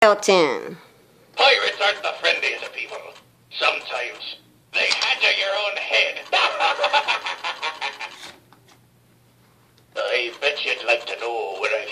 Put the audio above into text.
Elton. Pirates aren't the friendliest of people. Sometimes they hatter your own head. I bet you'd like to know where I